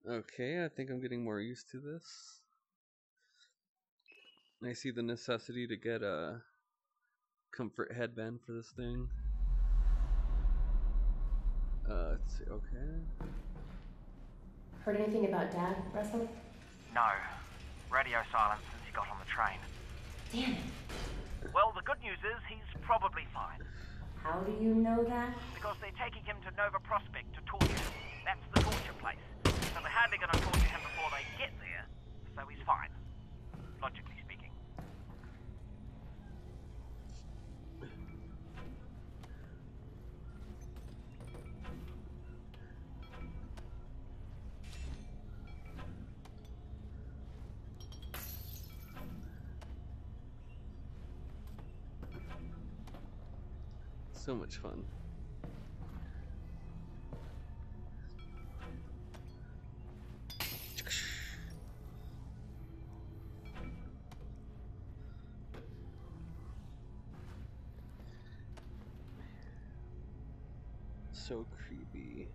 Okay, I think I'm getting more used to this. I see the necessity to get a comfort headband for this thing. Let's see, okay. Heard anything about Dad, Russell? No. Radio silence since he got on the train. Damn it. Well, the good news is he's probably fine. How do you know that? Because they're taking him to Nova Prospect to torture him. That's the torture place. So they're hardly going to torture him before they get there. So he's fine. Logically speaking. So much fun. So creepy.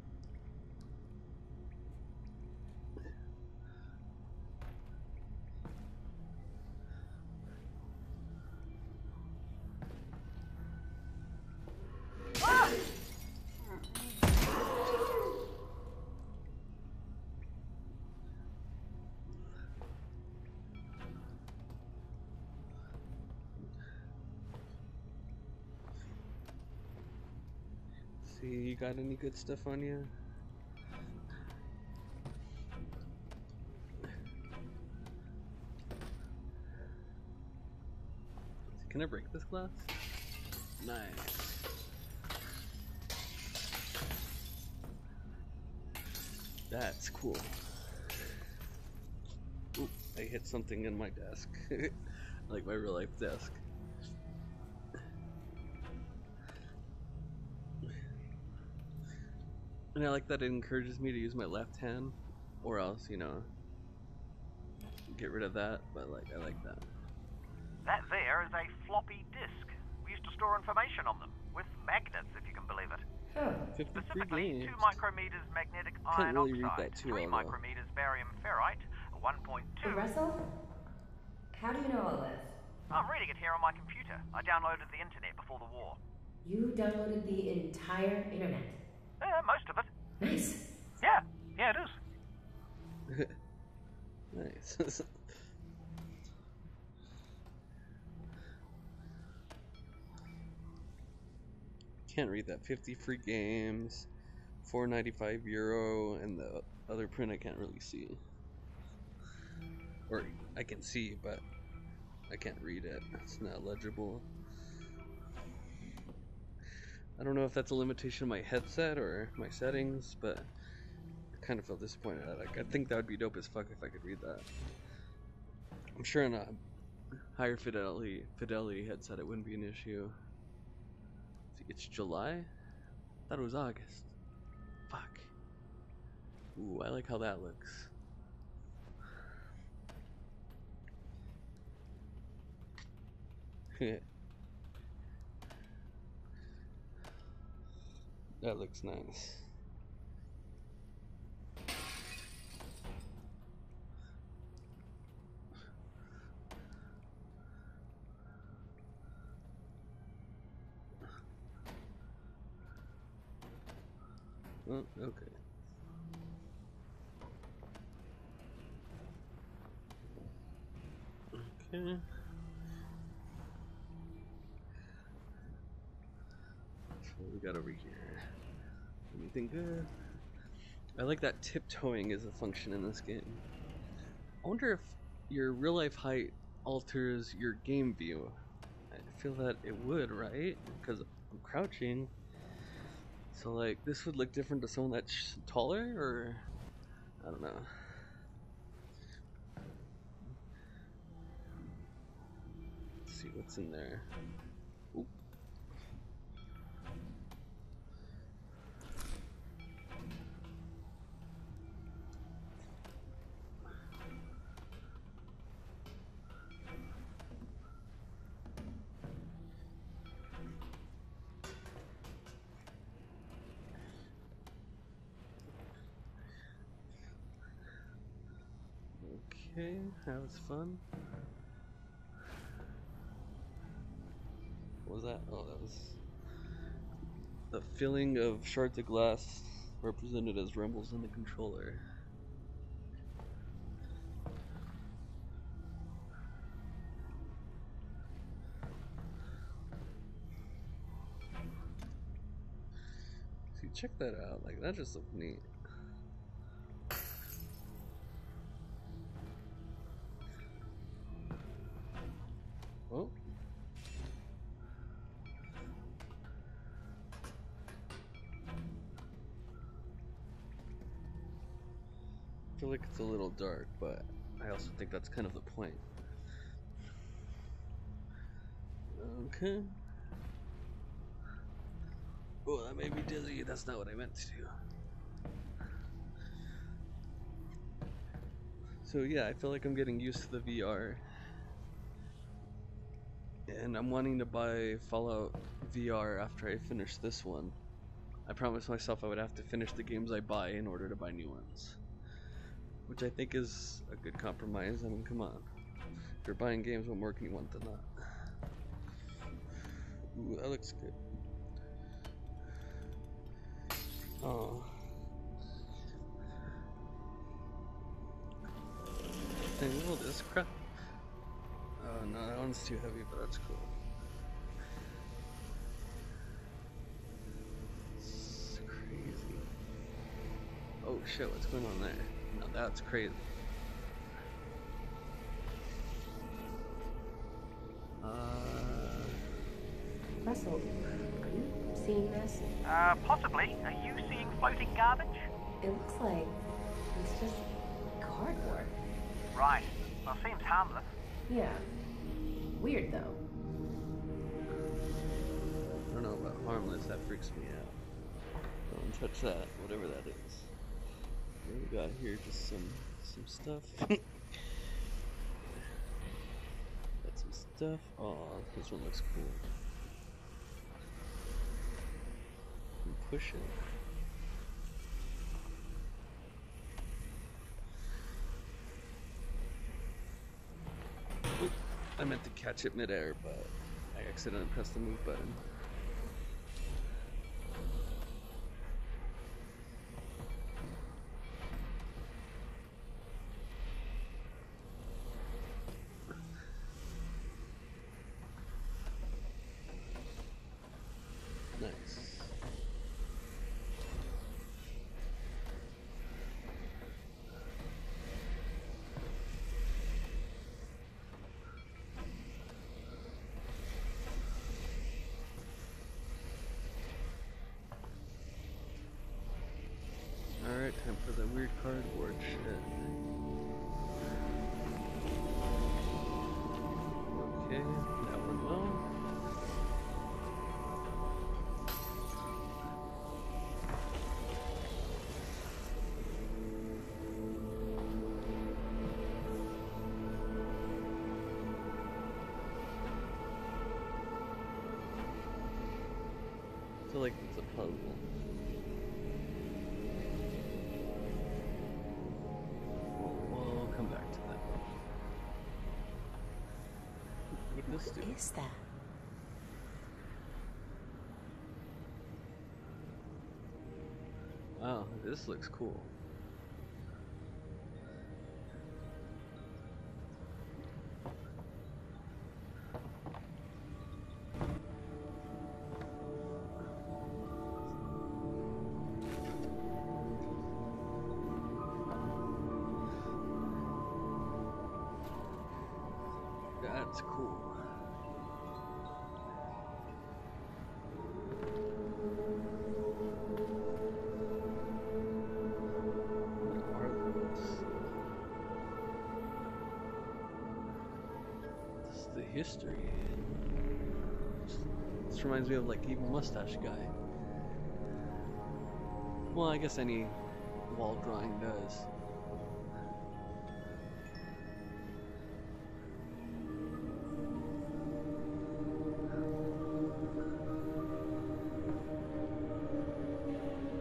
See, you got any good stuff on you? Can I break this glass? Nice. That's cool. Oop, I hit something in my desk. Like my real life desk. And I like that it encourages me to use my left hand, or else, you know, get rid of that, but like, I like that. That there is a floppy disk. We used to store information on them, with magnets, if you can believe it. Huh. 53 Specifically, games. 2 micrometers magnetic Can't iron really read oxide, that too 3 well, though. micrometers barium ferrite, 1.2... Russell? How do you know all this? I'm reading it here on my computer. I downloaded the internet before the war. You downloaded the entire internet. Most of it. Nice. Yeah, it is. Nice. Can't read that. 50 free games, €4.95, and the other print I can't really see. Or I can see, but I can't read it. It's not legible. I don't know if that's a limitation of my headset or my settings, but I kind of feel disappointed. Like, I think that would be dope as fuck if I could read that. I'm sure in a higher fidelity headset it wouldn't be an issue. It's July? I thought it was August. Fuck. Ooh, I like how that looks. That looks nice. Oh, okay. Okay. So what we got over here? Anything good? I like that tiptoeing as a function in this game. I wonder if your real life height alters your game view. I feel that it would, right? Because I'm crouching. So like this would look different to someone that's taller, or I don't know. Let's see what's in there. Oop. Okay, that was fun. What was that? Oh, that was the filling of shards of glass represented as rumbles in the controller. See, check that out. Like, that just looked neat. Oh. I feel like it's a little dark, but I also think that's kind of the point. Okay. Oh, that made me dizzy. That's not what I meant to do. So yeah, I feel like I'm getting used to the VR. And I'm wanting to buy Fallout VR after I finish this one. I promised myself I would have to finish the games I buy in order to buy new ones. Which I think is a good compromise. I mean, come on. If you're buying games, what more can you want than that? Ooh, that looks good. Oh. Dang, look at this crap. Oh no, that one's too heavy, but that's cool. It's crazy. Oh shit, what's going on there? No, that's crazy. Russell, are you seeing this? Possibly. Are you seeing floating garbage? It looks like it's just cardboard. Right. Well, seems harmless. Yeah. Weird though. I don't know about harmless, that freaks me out. Don't touch that, whatever that is. What we got here? Just some stuff. Got some stuff. Oh, this one looks cool. You push it. Oop, I meant to catch it midair, but I accidentally pressed the move button. Nice. Alright, time for the weird cardboard shit. Okay, that one well. I feel like it's a puzzle. We'll come back to that. What did this do? What is that? Wow, this looks cool. That's cool. What are those? This is the history. This reminds me of like Evil Mustache Guy. Well, I guess any wall drawing does.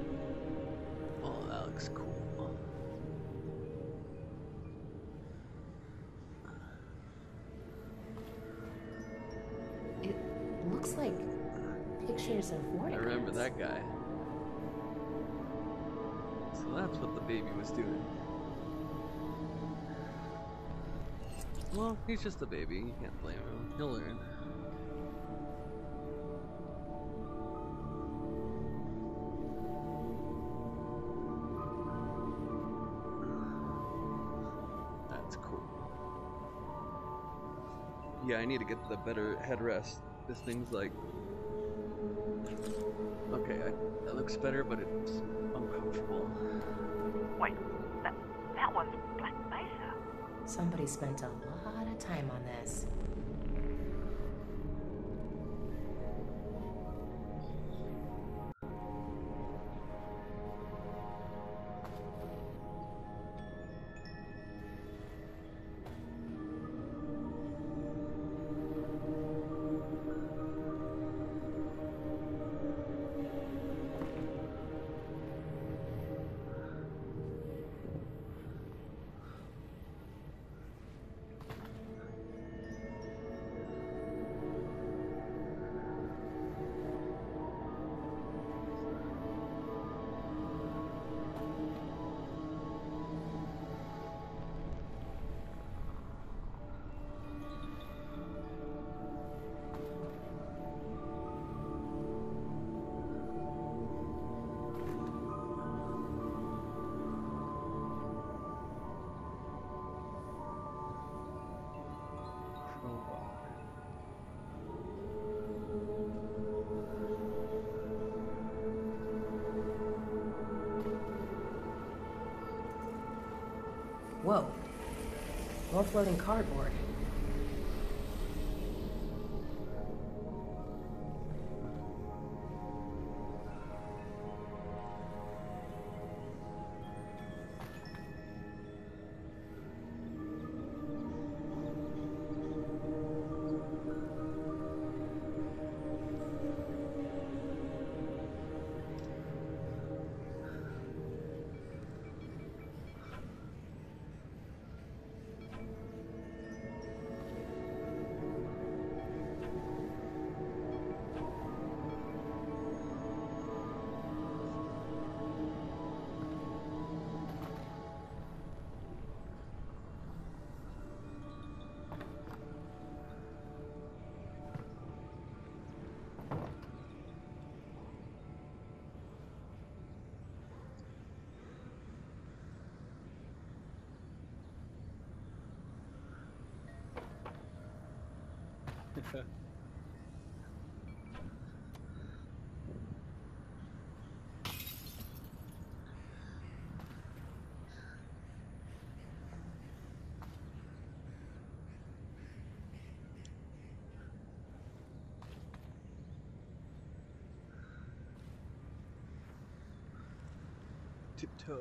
Oh, that looks cool. Looks like pictures of I vortigants. remember that guy. So that's what the baby was doing. Well, he's just a baby. You can't blame him. He'll learn. That's cool. Yeah, I need to get the better headrest. This thing's like... Okay, that looks better, but it's uncomfortable. Wait, that one's Black Mesa. Somebody spent a lot of time on this. Whoa. More floating cardboard. Tiptoe.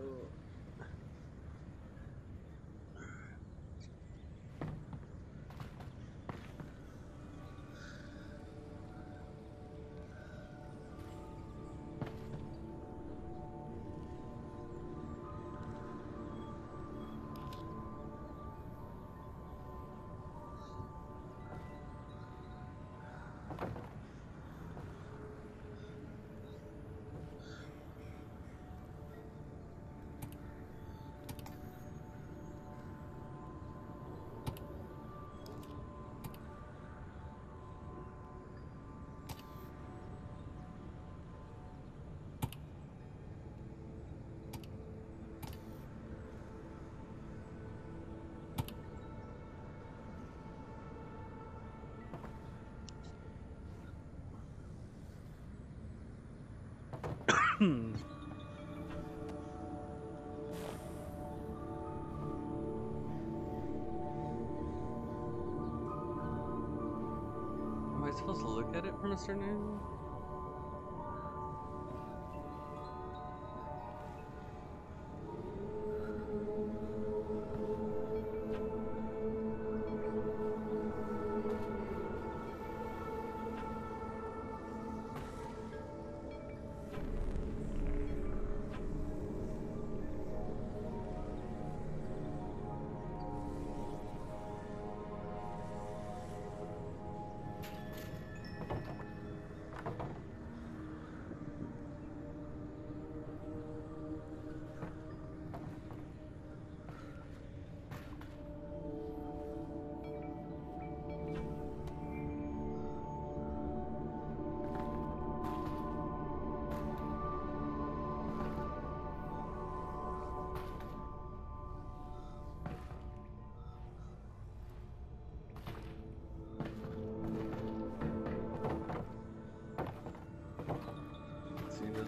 Am I supposed to look at it from a certain angle?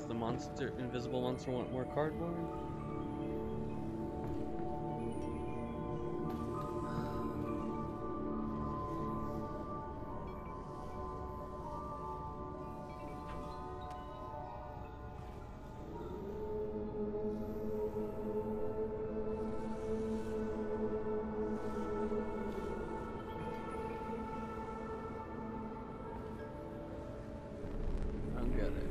the monster, invisible monster, want more cardboard? I don't get it.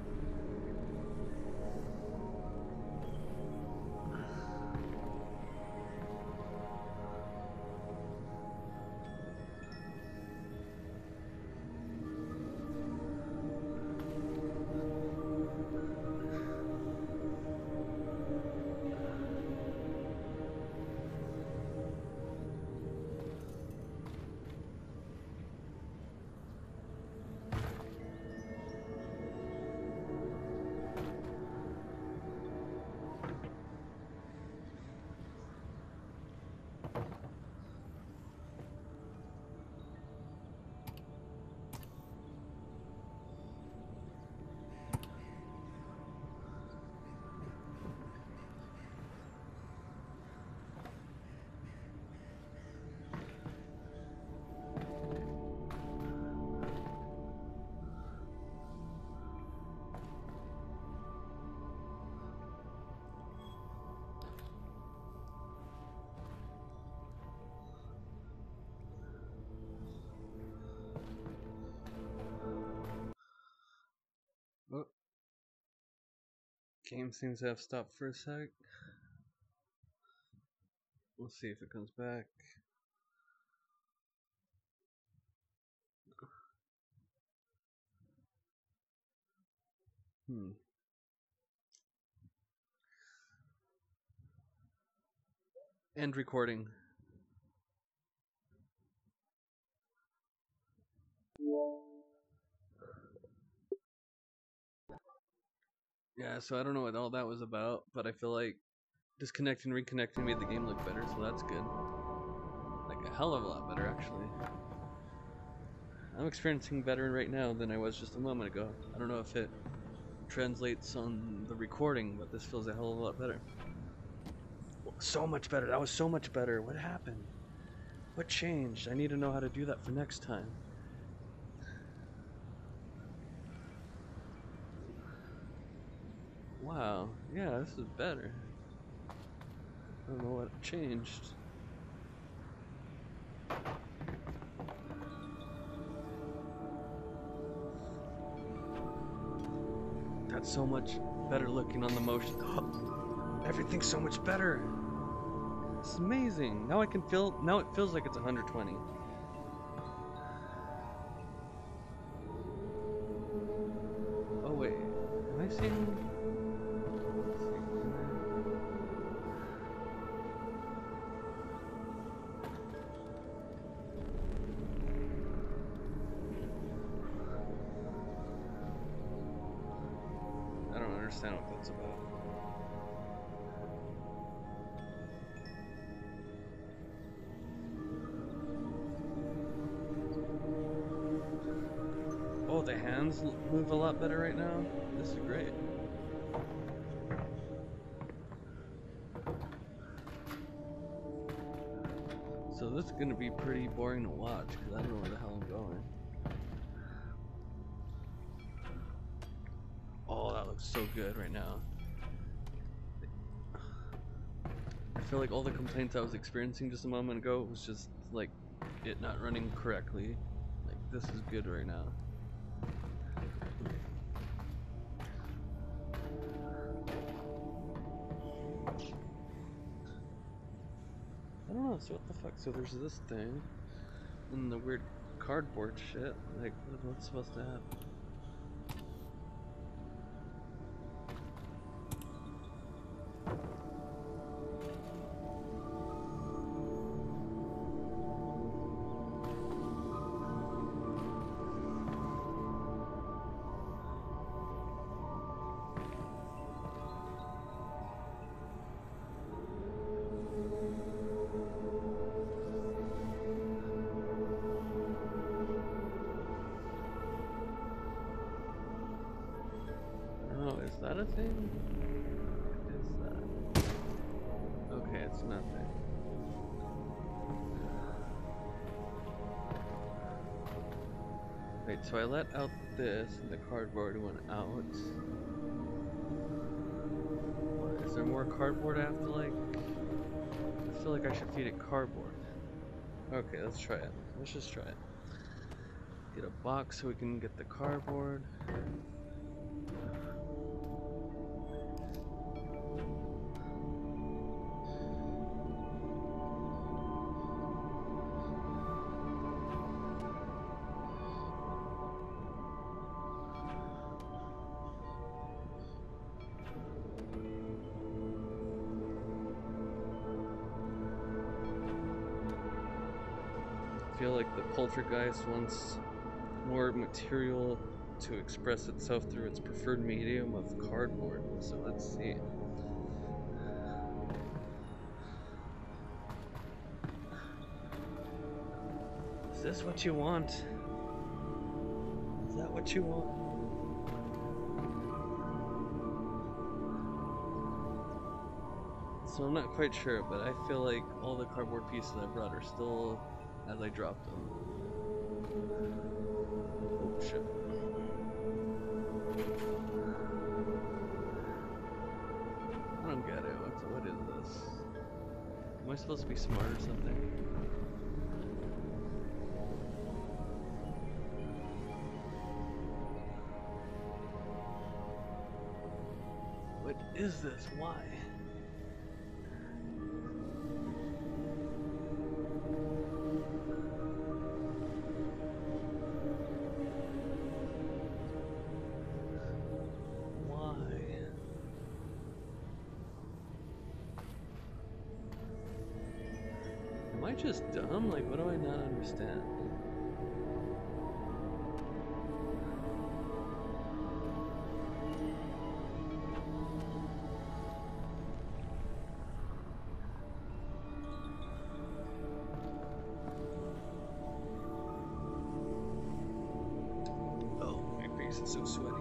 Oh. Game seems to have stopped for a sec. We'll see if it comes back. End recording. Yeah, so I don't know what all that was about, but I feel like disconnecting and reconnecting made the game look better, so that's good. Like a hell of a lot better, actually. I'm experiencing better right now than I was just a moment ago. I don't know if it translates on the recording, but this feels a hell of a lot better. So much better. That was so much better. What happened? What changed? I need to know how to do that for next time. Wow. Yeah, this is better. I don't know what changed. That's so much better looking on the motion. Oh, everything's so much better. It's amazing. Now I can feel. Now it feels like it's 120. Oh wait, am I seeing? I don't understand what that's about. Oh, the hands move a lot better right now. This is great. So this is gonna be pretty boring to watch because I don't know where the hell I'm going. Oh, that looks so good right now. I feel like all the complaints I was experiencing just a moment ago was just like it not running correctly. Like this is good right now. I don't know, so what the fuck? So there's this thing and the weird cardboard shit. Like what's supposed to happen? Is that a thing? What is that? Okay, it's nothing. Wait, so I let out this and the cardboard went out. Is there more cardboard I have to like? I feel like I should feed it cardboard. Okay, let's try it. Let's just try it. Get a box so we can get the cardboard. I feel like the poltergeist wants more material to express itself through its preferred medium of cardboard. So let's see. Is this what you want? Is that what you want? So I'm not quite sure, but I feel like all the cardboard pieces I brought are still as I dropped them. Oh shit. I don't get it. What is this? Am I supposed to be smart or something? What is this? Why? Am I just dumb? Like, what do I not understand? Oh, my face is so sweaty.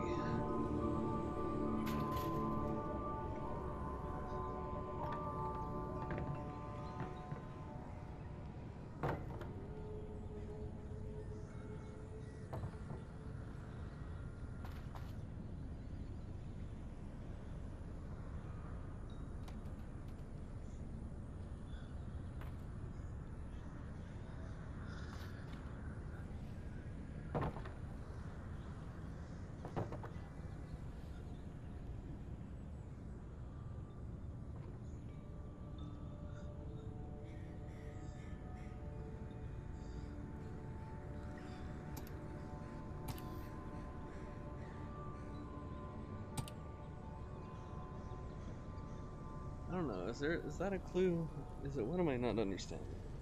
I don't know, is that a clue? What am I not understanding?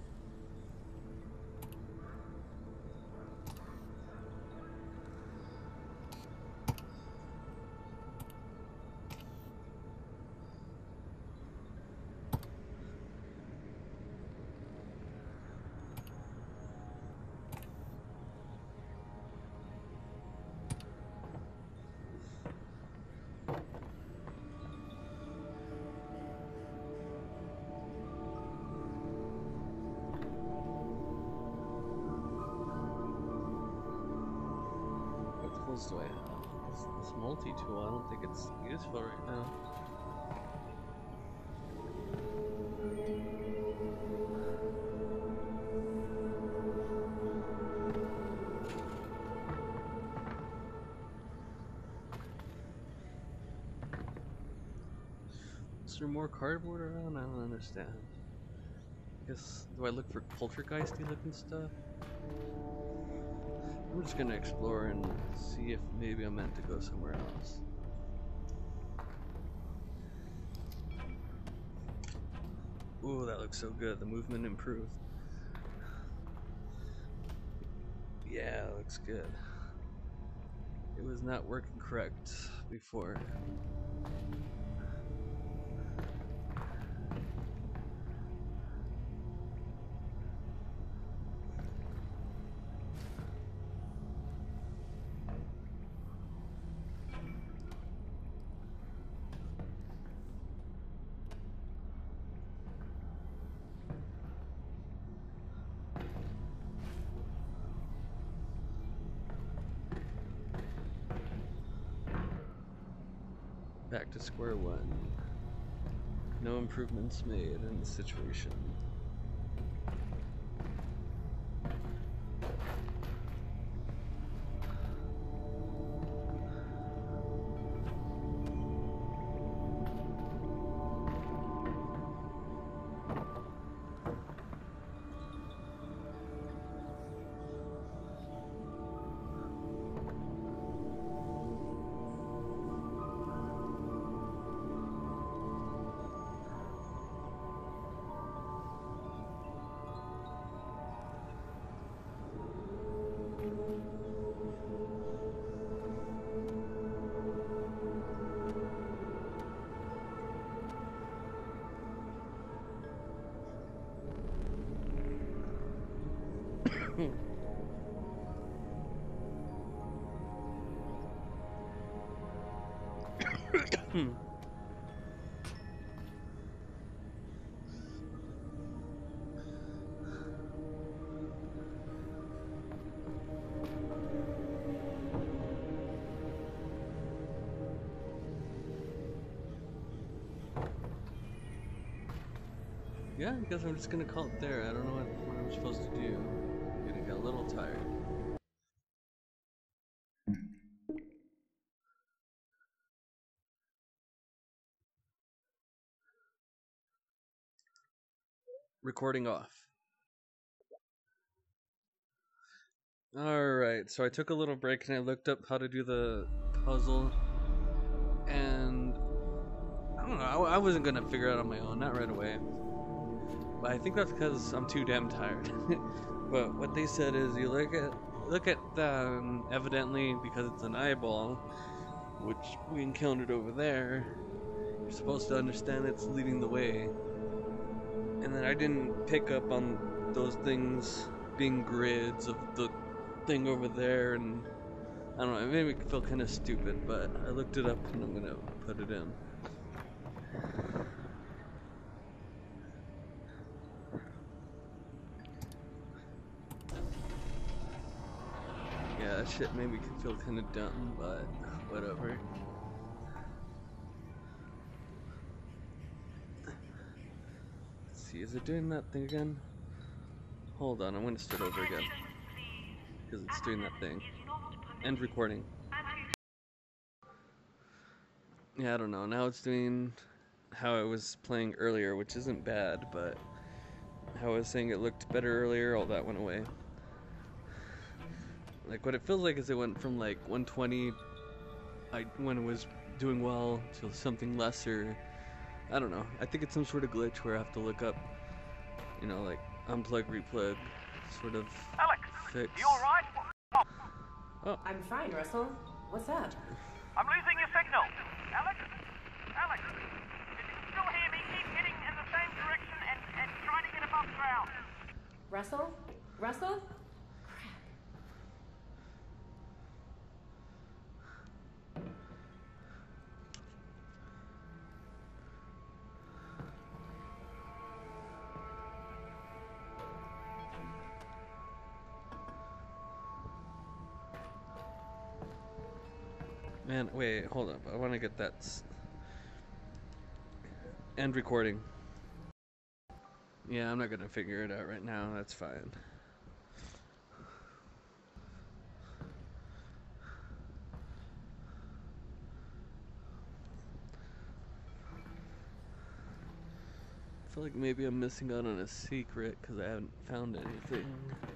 Do I have? This multi-tool, I don't think it's useful right now. Is there more cardboard around? I don't understand. I guess, do I look for poltergeisty looking stuff? I'm just gonna explore and see if maybe I'm meant to go somewhere else. Ooh, that looks so good. The movement improved. Yeah, it looks good. It was not working correct before. Back to square one. No improvements made in the situation. Yeah, I guess I'm just gonna call it there. I don't know what I'm supposed to do. I'm gonna get a little tired. Recording off. Alright, so I took a little break and I looked up how to do the puzzle. And I don't know, I wasn't gonna figure it out on my own, not right away. But I think that's because I'm too damn tired. But what they said is you look at evidently because it's an eyeball, which we encountered over there, you're supposed to understand it's leading the way. And then I didn't pick up on those things being grids of the thing over there, and I don't know, it made me feel kind of stupid, but I looked it up and I'm gonna put it in. Yeah, that shit made me feel kind of dumb, but whatever. Let's see, is it doing that thing again? Hold on, I'm gonna start over again. Because it's doing that thing. End recording. Yeah, I don't know. Now it's doing how it was playing earlier, which isn't bad, but how I was saying it looked better earlier, all that went away. Like, what it feels like is it went from like 120 when it was doing well to something lesser. I don't know. I think it's some sort of glitch where I have to look up, you know, like unplug, replug, sort of Alyx, fix. you alright? Oh. I'm fine, Russell. What's up? I'm losing your signal. Alyx? Alyx? If you can still hear me, keep heading in the same direction and try to get above ground. Russell? Russell? Man, wait, hold up. I want to get that. End recording. Yeah, I'm not gonna figure it out right now. That's fine. I feel like maybe I'm missing out on a secret because I haven't found anything.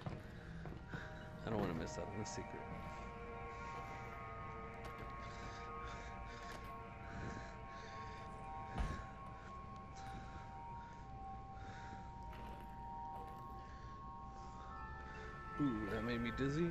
I don't want to miss out on a secret. Ooh, that made me dizzy.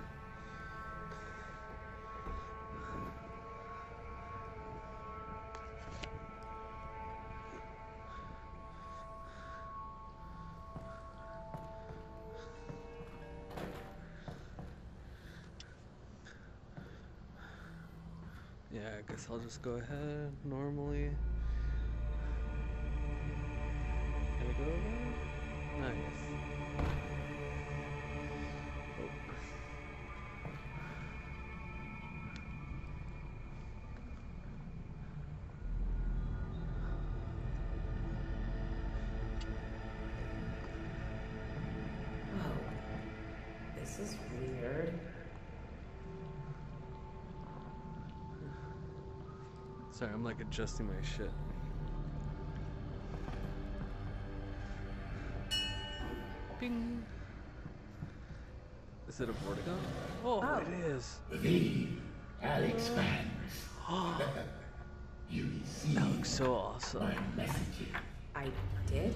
Yeah, I guess I'll just go ahead normally. Can I go over there? Nice. Oh. This is weird. Sorry, I'm like adjusting my shit. Bing. Is it a vortigant? Oh, it is. The Alyx fans. You received That looks so awesome. my message. I did?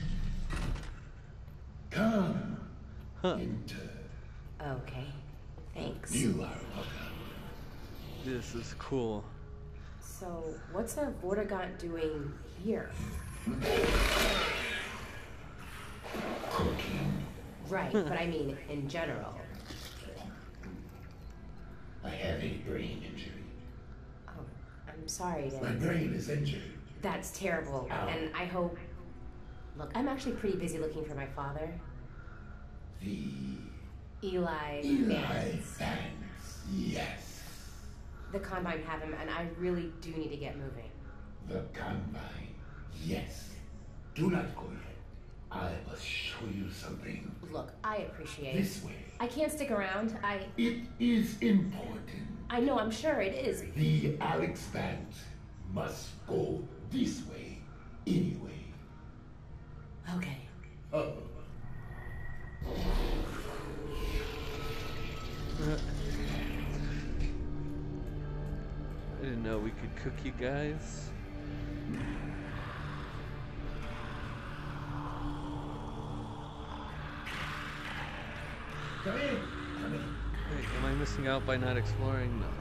Come. Huh. Enter. Okay. Thanks. You are welcome. This is cool. So, what's a vortigant doing here? Cooking. Right, but I mean in general. I have a brain injury. Oh, I'm sorry My to... brain is injured. That's terrible, Ow. and I hope... Look, I'm actually pretty busy looking for my father. The Eli Eli Vance. fans. Yes. The Combine have him, and I really do need to get moving. The Combine. Yes. Do not go yet. I must show you something. Look, I appreciate This way. I can't stick around. It is important. I know, I'm sure it is. The Alyx fans must go this way anyway. Okay. Oh. I didn't know we could cook you guys. Come in. Come in. Wait, am I missing out by not exploring? No.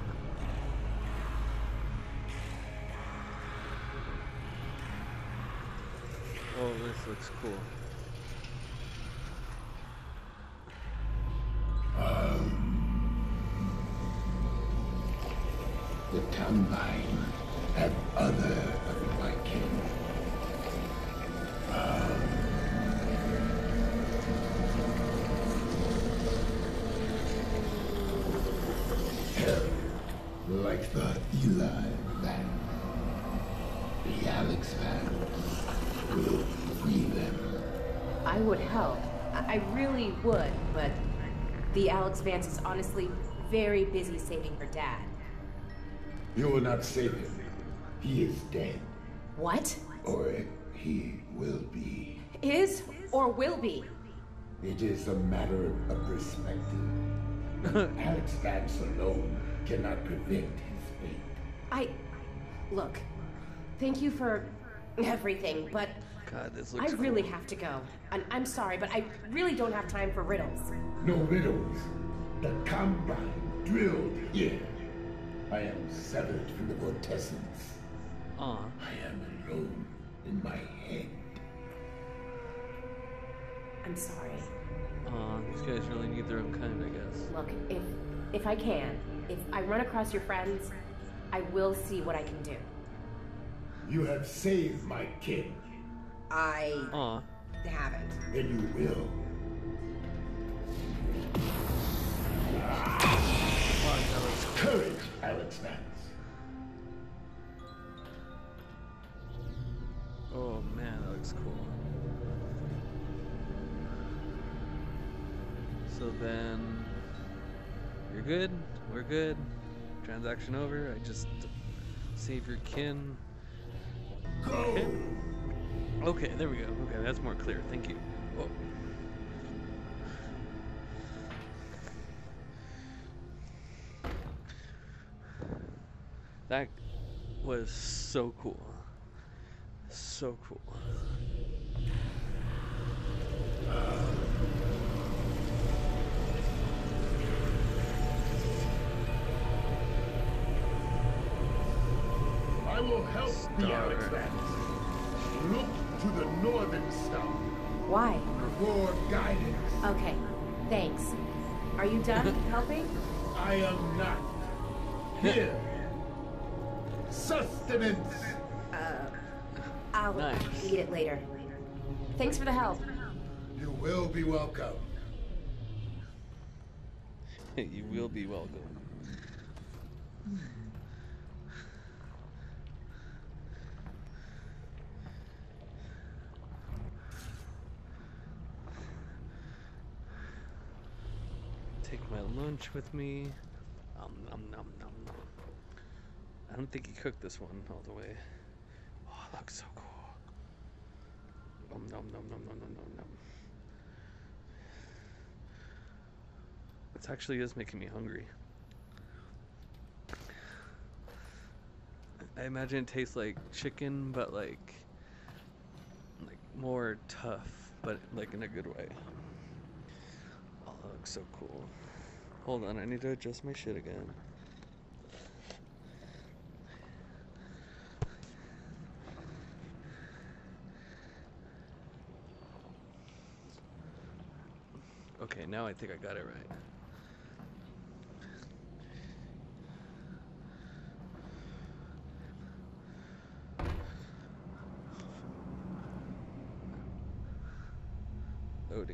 Oh, this looks cool. The Combine have other of my kin. Hell, like the Eli band. The Alyx fans will free them. I would help. I really would, but the Alyx Vance is honestly very busy saving her dad. You will not save him. He is dead. What? Or he will be. Is or will be? It is a matter of perspective. Alyx Vance alone cannot prevent his fate. Look, thank you for everything, but God, this I looks really cool. have to go. And I'm sorry, but I really don't have time for riddles. No riddles. The Combine drilled here. I am severed from the vortessence. Aw. I am alone in my head. I'm sorry. Aw, these guys really need their own kind, I guess. Look, if I can, if I run across your friends, I will see what I can do. You have saved my kin. I Aw. haven't. Then you will. Fuck, that looks cool. Courage, Alyx Vance. Oh man, that looks cool. So then, you're good, we're good, transaction over, I just save your kin. Go! Okay. Okay, there we go. Okay, that's more clear, thank you. Whoa. That was so cool. So cool. I will help the Star. Alyx Vance. Look to the northern star Why? for guidance. Okay, thanks. Are you done helping? I am not. Here. Sustenance. I'll Nice. eat it later. Thanks for the help. You will be welcome. You will be welcome. take my lunch with me. Nom nom nom nom nom. I don't think he cooked this one all the way. Oh, it looks so cool. Nom nom nom nom nom nom nom nom. It actually is making me hungry. I imagine it tastes like chicken, but like more tough, but like in a good way. Oh, that looks so cool. Hold on, I need to adjust my shit again. Okay, now I think I got it right. Loading.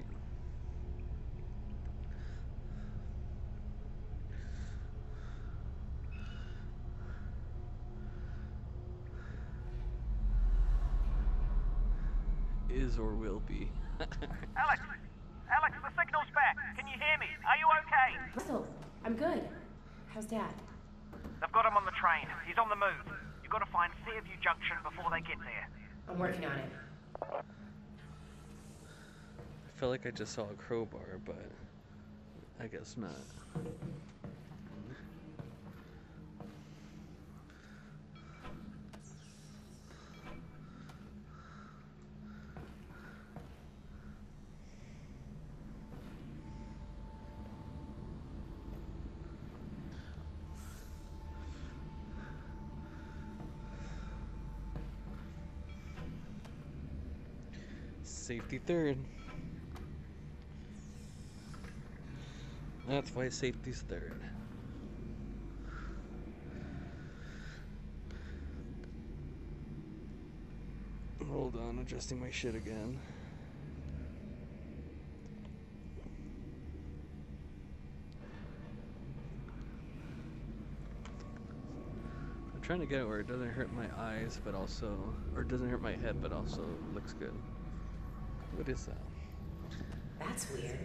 Is or will be. Alyx! Alyx, the signal's back. Can you hear me? Are you okay? Russell, I'm good. How's Dad? They've got him on the train. He's on the move. You've got to find Fairview Junction before they get there. I'm working on it. I felt like I just saw a crowbar, but I guess not. Safety third. That's why safety's third. Hold on, adjusting my shit again. I'm trying to get it where it doesn't hurt my eyes, but also, or it doesn't hurt my head, but also looks good. What is that? That's weird.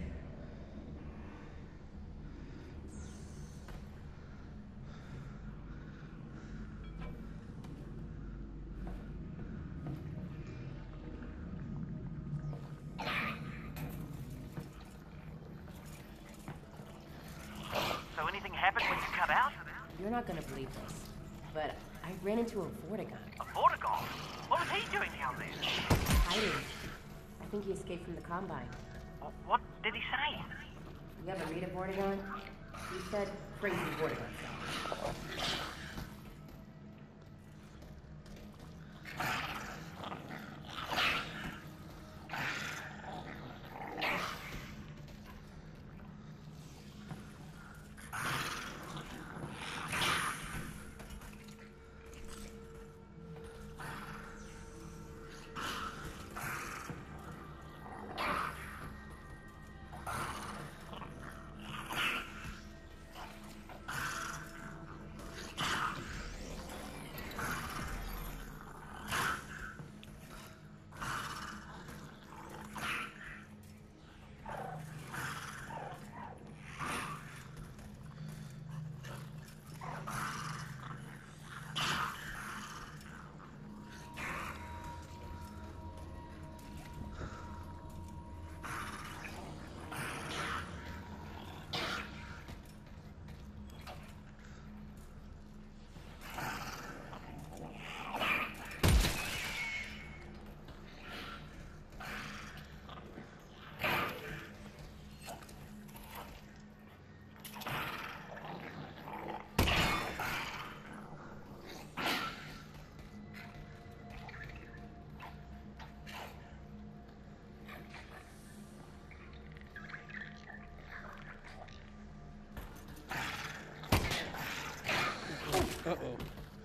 So anything happened when you cut out? You're not gonna believe this, but I ran into a vortigant. A vortigant? What was he doing down there? Hiding. I think he escaped from the Combine. What did he say? You ever read a vortigant? He said crazy vortigant. Uh-oh.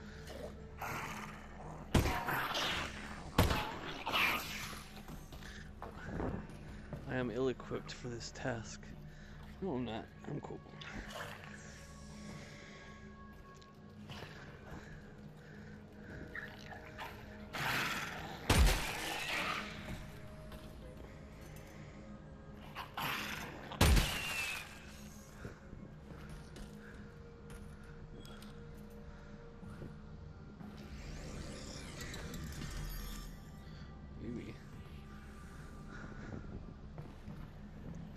I am ill-equipped for this task. No, I'm not. I'm cool.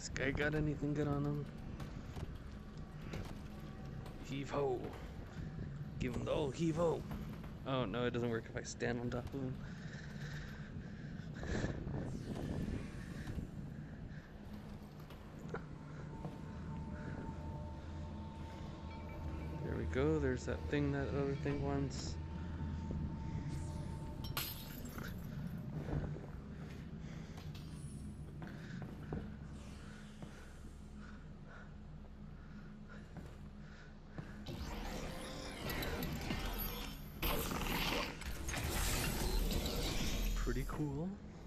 Guy got anything good on him? Heave ho. Give him the old heave ho. Oh no, it doesn't work if I stand on top of him. There we go, there's that thing that other thing wants. Pretty cool.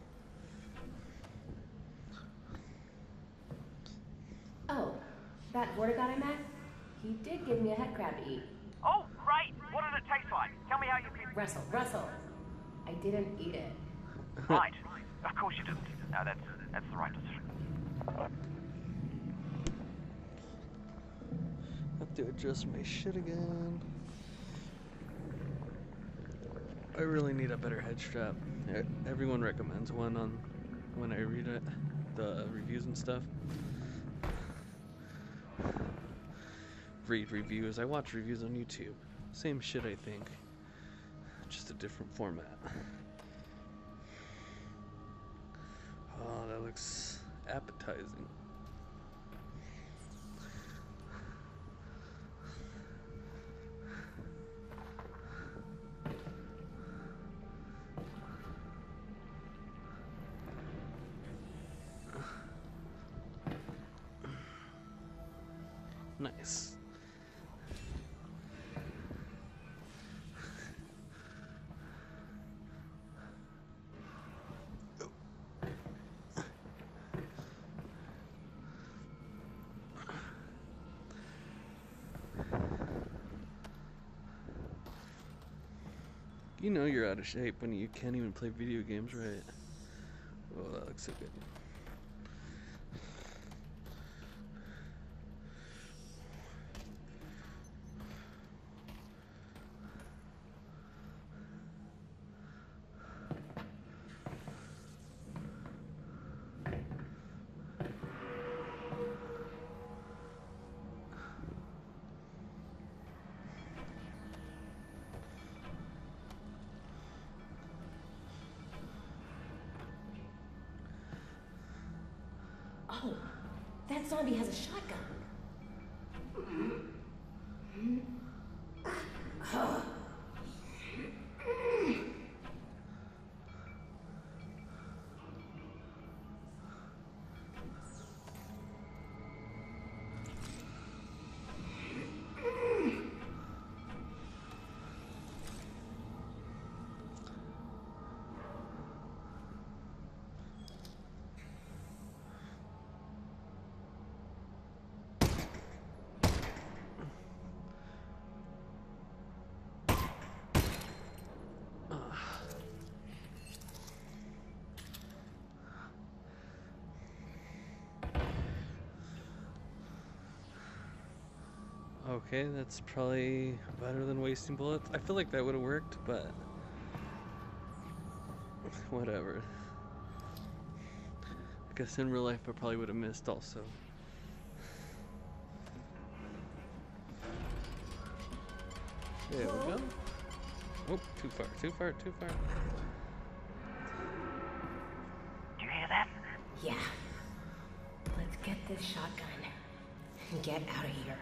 Oh, that vortigant I met? He did give me a head crab to eat. Oh, great! What did it taste like? Tell me how you feel. Russell. I didn't eat it. Right. Of course you didn't. No, that's the right decision. Have to adjust my shit again. I really need a better head strap. Everyone recommends one on when I read it, the reviews and stuff. Read reviews. I watch reviews on YouTube. Same shit, I think. Just a different format. Oh, that looks appetizing. Nice. You know you're out of shape when you can't even play video games, right? Oh, that looks so good. Oh, that zombie has a shotgun. Okay, that's probably better than wasting bullets. I feel like that would have worked, but whatever. I guess in real life I probably would have missed also. There we go. Oh, too far. Do you hear that? Yeah. Let's get this shotgun and get out of here.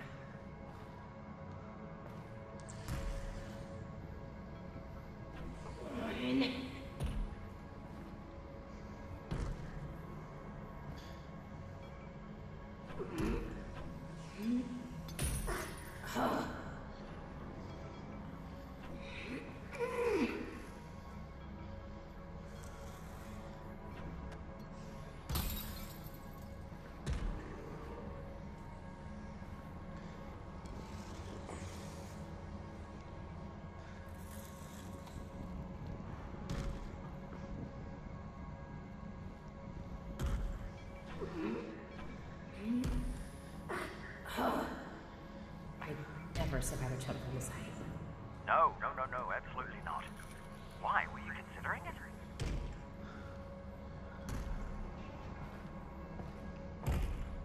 Survivor choke from the side. No, absolutely not. Why? Were you considering it?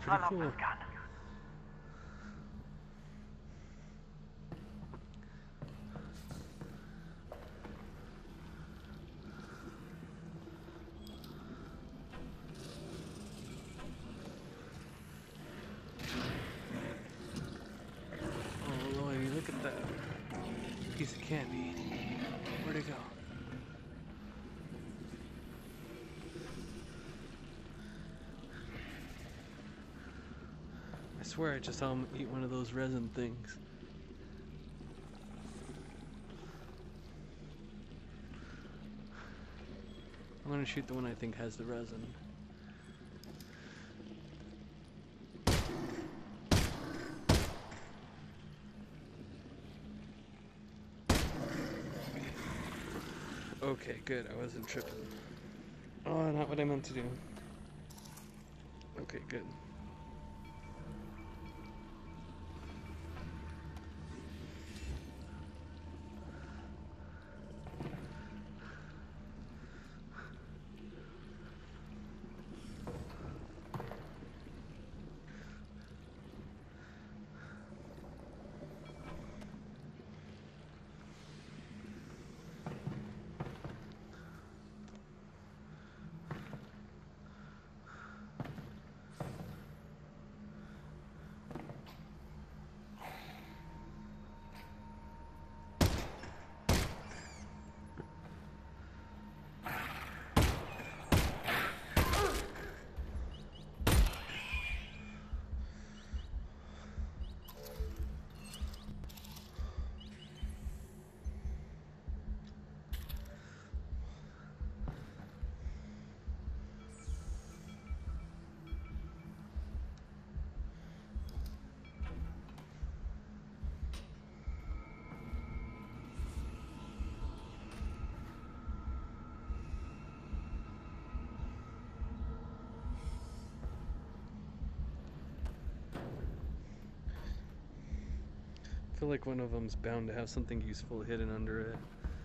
pretty love cool. this gun. Oh lordy, look at that piece of candy. Where'd it go? I swear I just saw him eat one of those resin things. I'm gonna shoot the one I think has the resin. Okay, good. I wasn't tripping. Oh, not what I meant to do. Okay, good. I feel like one of them's bound to have something useful hidden under it.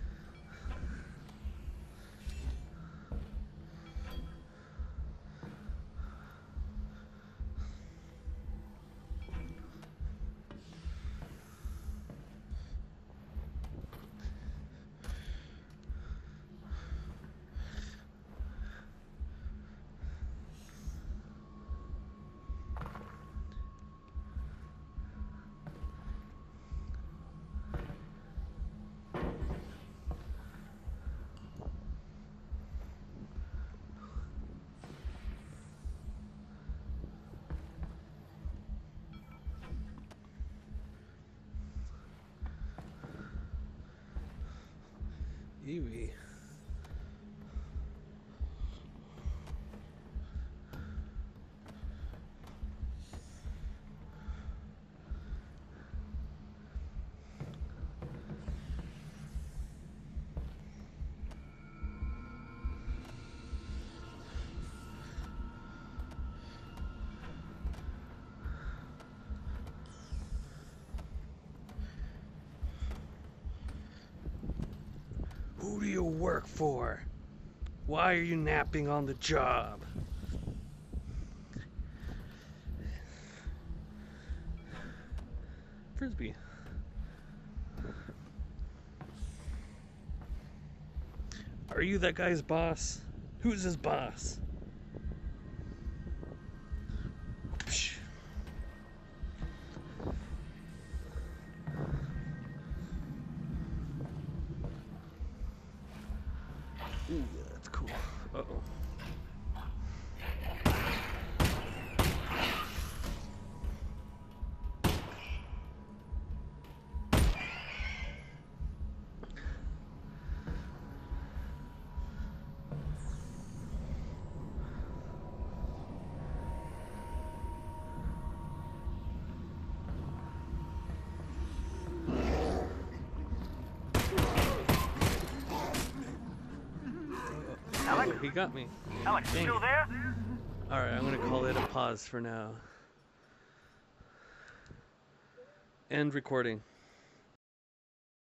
Eewee. Who do you work for? Why are you napping on the job? Frisbee. Are you that guy's boss? Who's his boss? Psh. Ooh, yeah, that's cool. Uh-oh. Alyx? He got me. Alyx, Dang still it. there? Alright, I'm gonna call it a pause for now. End recording.